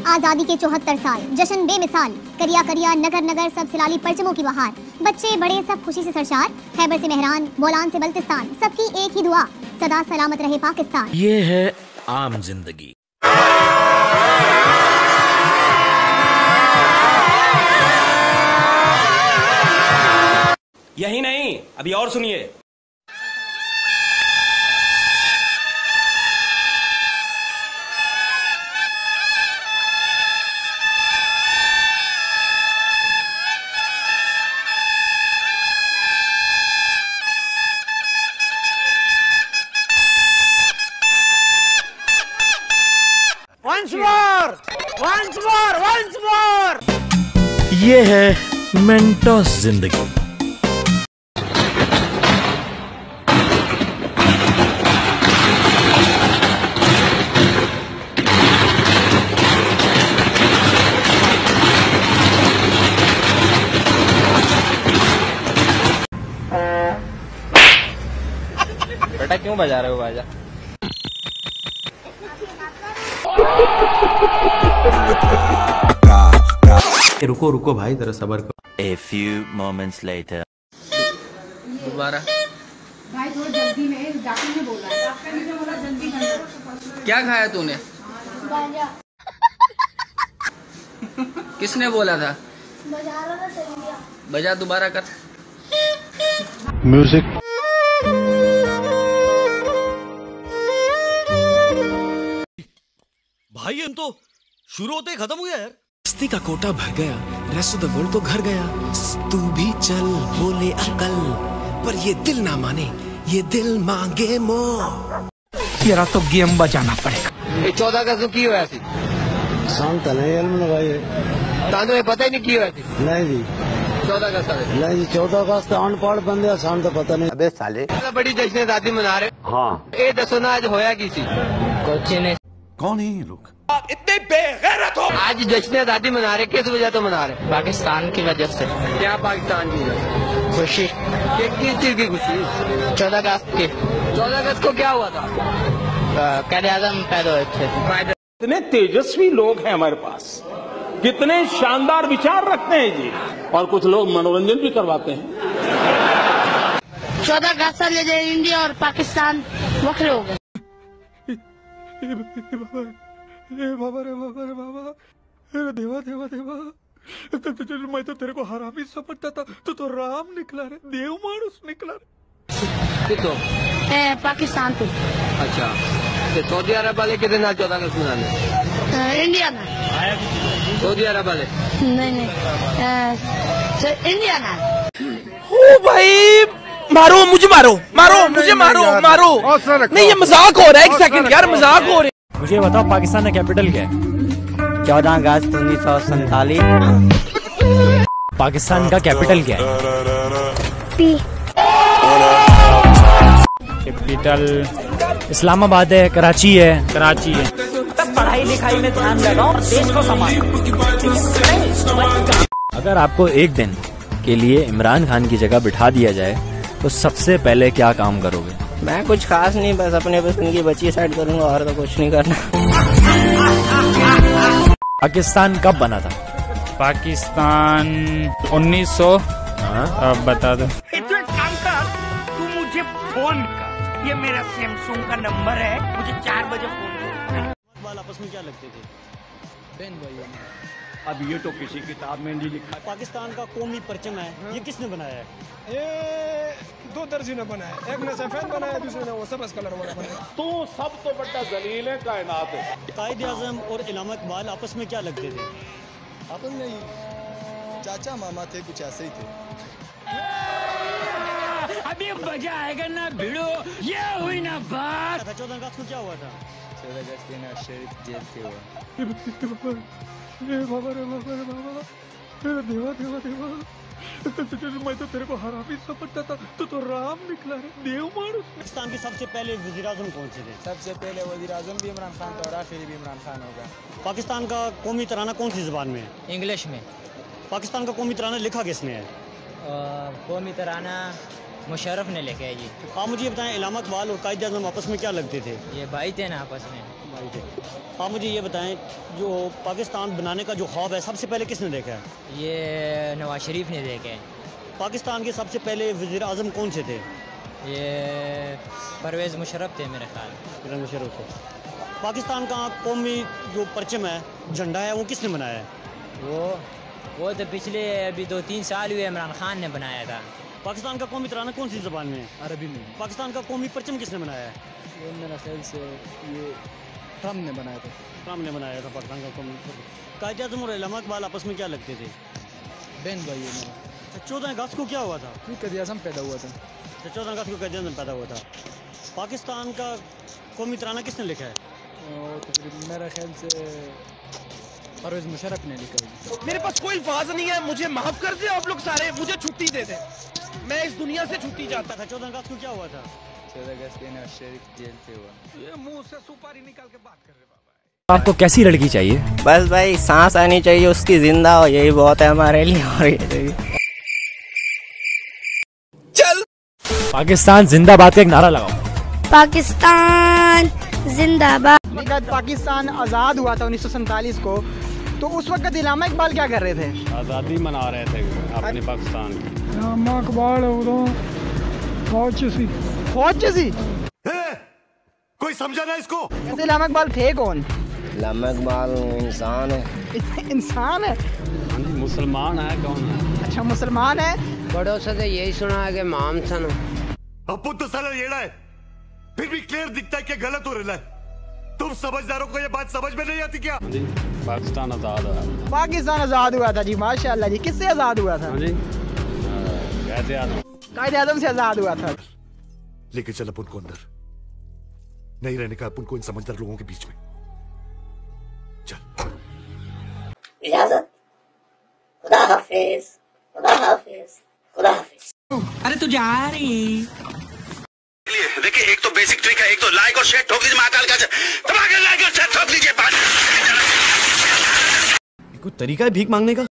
आजादी के 74 साल, जश्न बेमिसाल, करिया करिया नगर नगर सब सिलाली परचमों की बहार, बच्चे बड़े सब खुशी से सरशार, खैबर से मेहरान, बोलान से बल्तिस्तान, सबकी एक ही दुआ, सदा सलामत रहे पाकिस्तान। ये है आम जिंदगी। यही नहीं, अभी और सुनिए। Once more! Once more! Once more! ये है मेंटोस जिंदगी। बेटा क्यों बजा रहे हो बाजा? रुको रुको भाई, जरा सब्र करो। A few moments later. दोबारा भाई थोड़ा जल्दी में, डॉक्टर ने बोला है, डॉक्टर ने बोला जल्दी कर। क्या खाया तूने? किसने बोला था? बजा दोबारा कर। म्यूजिक। भाई हम तो शुरू होते ही खत्म हुआ यार। मस्ती का कोटा भर गया, रेस्ट ऑफ द वर्ल्ड तो घर गया। तू भी चल बोले अकल, पर ये दिल ना माने, ये दिल मांगे मोह। तेरा तो गेम बजाना पड़ेगा। ये 14 अगस्त को की हुआ थी? शांत नहीं भाई, तांदो पता ही नहीं की हुआ थी। नहीं जी 14 अगस्त नहीं जी, 14 अगस्त अनपढ़ बंदे शांत पता नहीं। अबे साले बड़ी जश्न आजादी मना रहे। हाँ ये दसो ना आज होया किसी कोचे ने। कौन है ये लोग? इतने बेगैरत हो। आज जश्न आजादी मना रहे, किस वजह तो मना रहे? पाकिस्तान की वजह से। क्या पाकिस्तान की वजह? खुशी। किस चीज की खुशी? 14 अगस्त की। 14 अगस्त को क्या हुआ था? कायदे आज़म पैदा हुए थे। कितने तेजस्वी लोग हैं हमारे पास, कितने शानदार विचार रखते हैं जी, और कुछ लोग मनोरंजन भी करवाते हैं। 14 अगस्त से इंडिया और पाकिस्तान वक्र हो गए। बाबा रे बाबा रे बाबा, अरे देवा देवा देवा, मैं तो तेरे को हरामी समझता था, तू तो राम निकला रे, देव मानुस निकला रे। तो पाकिस्तान तो अच्छा, तो सऊदी अरब वाले कितने ना 14 अगस्त मनाने? इंडिया ना, सऊदी अरब वाले नहीं इंडिया ना। ओ भाई मारो मुझे, मारो मारो मुझे, मारो मारो। नहीं ये मजाक हो रहा है, एक सेकंड यार, मजाक हो रहा है। मुझे बताओ पाकिस्तान का कैपिटल क्या है? 14 अगस्त 1947। पाकिस्तान का कैपिटल क्या है? कैपिटल इस्लामाबाद है, कराची है। कराची है। पढ़ाई लिखाई में ध्यान लगाओ, देश को संभालो। अगर आपको एक दिन के लिए इमरान खान की जगह बिठा दिया जाए तो सबसे पहले क्या काम करोगे? मैं कुछ खास नहीं, बस अपने पसंद की बच्ची साइड करूंगा और तो कुछ नहीं करना। पाकिस्तान कब बना था? पाकिस्तान 1900। अब बता दो। तू एक काम कर, तू मुझे फोन कर, ये मेरा सैमसंग का नंबर है, मुझे 4 बजे फोन कर। आपस में क्या लगते थे? बहन भाई। अब ये तो किसी किताब में नहीं लिखा। पाकिस्तान का कौमी परचम है, ये किसने बनाया है? ये 2 दर्जी ने बनाया, एक ने सफेद बनाया, दूसरे ने वो सबज कलर वाला बनाया। तू सब तो बड़ा जलील है कायनात है। कायदे आज़म और इलामा इकबाल आपस में क्या लगते थे? आपस में चाचा मामा थे, कुछ ऐसे ही थे। अभी मजा आएगा ना भिड़ो, ये हुई ना बात। 14 अगस्त को क्या हुआ था? 14 अगस्त के ना शहीद जेल से हुआ। बाबा रे बाबा रे बाबा, अरे देवा देवा देवा, मैं तो तेरे को हरामी समझता था, तू तो राम निकला रे, देव मानुस। पाकिस्तान के सबसे पहले वज़ीर आज़म कौन से थे? सबसे पहले वज़ीर आज़म भी इमरान खान था और आखिरी भी इमरान खान होगा। पाकिस्तान का कौमी तराना कौन सी ज़बान में है? इंग्लिश में। पाकिस्तान का कौमी तराना लिखा किसने है? कौमी तराना मुशर्रफ ने लिखा है जी। आप मुझे बताएं, इलामा इकबाल और कायदे आज़म आपस में क्या लगते थे? ये भाई थे ना आपस में। आप मुझे ये बताएं, जो पाकिस्तान बनाने का जो ख्वाब है सबसे पहले किसने देखा है? ये नवाज शरीफ ने देखे। पाकिस्तान के सबसे पहले वज़ीर आज़म कौन से थे? ये परवेज़ मुशर्रफ थे मेरे ख्याल। परवेज़ मुशर्रफ थे। पाकिस्तान का कौमी जो परचम है, झंडा है, वो किसने बनाया है? वो तो पिछले अभी 2-3 साल हुए इमरान खान ने बनाया था। पाकिस्तान का कौमी तराना कौन सी ज़बान में है? अरबी में। पाकिस्तान का कौमी परचम किसने बनाया है? ये मेरा ख्याल से ये ट्रम्प ने बनाया था। ट्रम्प ने बनाया था पाकिस्तान का कौमी परचम। कायद आज़म और उलमा इक़बाल आपस में क्या लगते थे? बहन भाई है मेरा। 14 अगस्त को क्या हुआ था? कायद आज़म पैदा हुआ था। 14 अगस्त को कायद आज़म पैदा हुआ था। पाकिस्तान का कौमी तराना किसने लिखा है? मेरा ख्याल से परवेज़ मुशर्रफ ने लिखा है। मेरे पास कोई अल्फाज नहीं है, मुझे माफ कर दे आप लोग सारे, मुझे छुट्टी दे दे, मैं इस दुनिया से छुट्टी चाहता था। 14 अगस्त को क्या हुआ था? 14 अगस्त को नवाज शरीफ जेल से हुआ। ये मुंह से सुपारी निकाल के बात कर रहे बाबा। आपको कैसी लड़की चाहिए? बस भाई सांस आनी चाहिए, उसकी जिंदा हो, यही बहुत है हमारे लिए। और चल पाकिस्तान जिंदाबाद का एक नारा लगाओ। पाकिस्तान जिंदाबाद। पाकिस्तान आज़ाद हुआ था 1947 को, तो उस वक्त इलामा इकबाल क्या कर रहे थे? आज़ादी मना रहे थे अपने पाकिस्तान की। इलामा इकबाल फौज सी कोई समझा ना इसको? ऐसे इलामा इकबाल थे कौन? इलामा इकबाल इंसान है। इंसान है? मुसलमान है। कौन है? अच्छा मुसलमान है। बड़ों से तो यही सुना है कि माम सन। अपुन तो साला येड़ा है, फिर भी क्लियर दिखता है कि गलत हो रहा है। तुम समझदारों को ये बात समझ में नहीं आती क्या? पाकिस्तान आज़ाद हुआ। पाकिस्तान आज़ाद हुआ था जी, माशाल्लाह जी। किससे आज़ाद हुआ था? कायद आज़म से आज़ाद हुआ था। लेके चल अपन को अंदर, नहीं रहने का अपन को इन समझदार लोगों के बीच में। चल। इजाजत। खुदा हाफिज, खुदा हाफिज, खुदा हाफिज। अरे तू जा रही। देखिए, एक तो बेसिक ट्रिक है, एक तो लाइक और शेयर ठोक दीजिए महाकाल का, लाइक और शेयर ठोक लीजिए। कोई तरीका है भीख मांगने का?